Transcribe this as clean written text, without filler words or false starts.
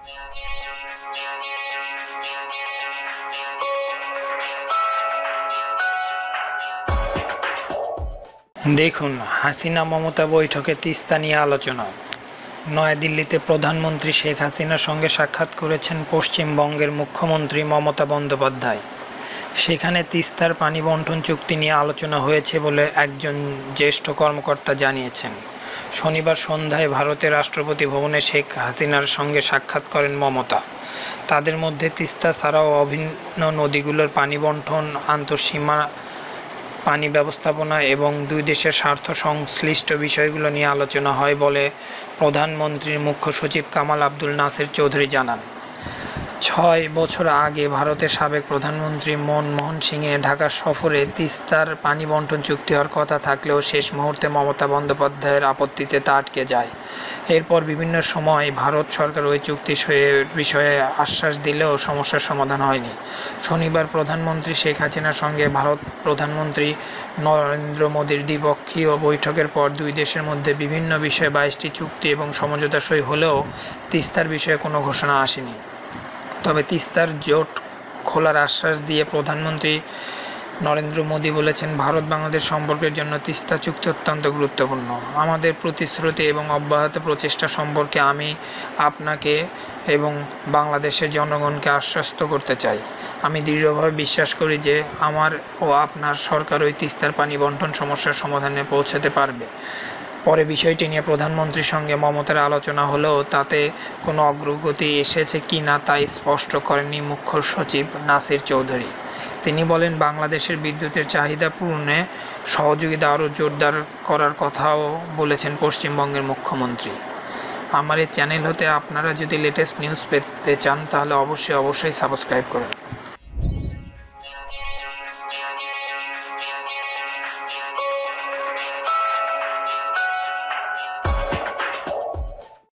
দেখুন, হাসিনা মমতা বৈঠকে তিস্তা নিয়ে আলোচনা। নয়াদিল্লিতে প্রধানমন্ত্রী শেখ হাসিনার সঙ্গে সাক্ষাৎ করেছেন পশ্চিমবঙ্গের মুখ্যমন্ত্রী মমতা বন্দ্যোপাধ্যায়। সেখানে তিস্তার পানি বণ্টন চুক্তি নিয়ে আলোচনা হয়েছে বলে একজন জ্যেষ্ঠ কর্মকর্তা জানিয়েছেন। শনিবার সন্ধ্যায় ভারতের রাষ্ট্রপতি ভবনে শেখ হাসিনার সঙ্গে সাক্ষাৎ করেন মমতা। তাদের মধ্যে তিস্তা ছাড়াও অভিন্ন নদীগুলোর পানি বণ্টন, আন্তঃসীমা পানি ব্যবস্থাপনা এবং দুই দেশের স্বার্থ সংশ্লিষ্ট বিষয়গুলো নিয়ে আলোচনা হয় বলে প্রধানমন্ত্রীর মুখ্য সচিব কামাল আব্দুল নাসের চৌধুরী জানান। 6 বছর আগে ভারতের সাবেক প্রধানমন্ত্রী মনমোহন সিংয়ের ঢাকা সফরে তিস্তার পানি বণ্টন চুক্তি হওয়ার কথা থাকলেও শেষ মুহূর্তে মমতা বন্দ্যোপাধ্যায়ের আপত্তিতে তা আটকে যায়। এরপর বিভিন্ন সময় ভারত সরকার ওই চুক্তি বিষয়ে আশ্বাস দিলেও সমস্যার সমাধান হয়নি। শনিবার প্রধানমন্ত্রী শেখ হাসিনার সঙ্গে ভারত প্রধানমন্ত্রী নরেন্দ্র মোদীর দ্বিপক্ষীয় বৈঠকের পর দুই দেশের মধ্যে বিভিন্ন বিষয়ে 22টি চুক্তি এবং সমঝোতা সই হলেও তিস্তার বিষয়ে কোনো ঘোষণা আসেনি। তবে তিস্তার জোট খোলার আশ্বাস দিয়ে প্রধানমন্ত্রী নরেন্দ্র মোদী বলেছেন, ভারত বাংলাদেশ সম্পর্কের জন্য তিস্তা চুক্তি অত্যন্ত গুরুত্বপূর্ণ। আমাদের প্রতিশ্রুতি এবং অব্যাহত প্রচেষ্টা সম্পর্কে আমি আপনাকে এবং বাংলাদেশের জনগণকে আশ্বস্ত করতে চাই। আমি দৃঢ়ভাবে বিশ্বাস করি যে আমার ও আপনার সরকার ওই তিস্তার পানি বণ্টন সমস্যার সমাধানে পৌঁছাতে পারবে। পরে বিষয়টি নিয়ে প্রধানমন্ত্রীর সঙ্গে মমতার আলোচনা হলেও তাতে কোনো অগ্রগতি এসেছে কি না তা স্পষ্ট করেননি মুখ্য সচিব নাসির চৌধুরী। তিনি বলেন, বাংলাদেশের বিদ্যুতের চাহিদা পূরণে সহযোগিতা আরও জোরদার করার কথাও বলেছেন পশ্চিমবঙ্গের মুখ্যমন্ত্রী। আমার এই চ্যানেল হতে আপনারা যদি লেটেস্ট নিউজ পেতে চান তাহলে অবশ্যই সাবস্ক্রাইব করুন।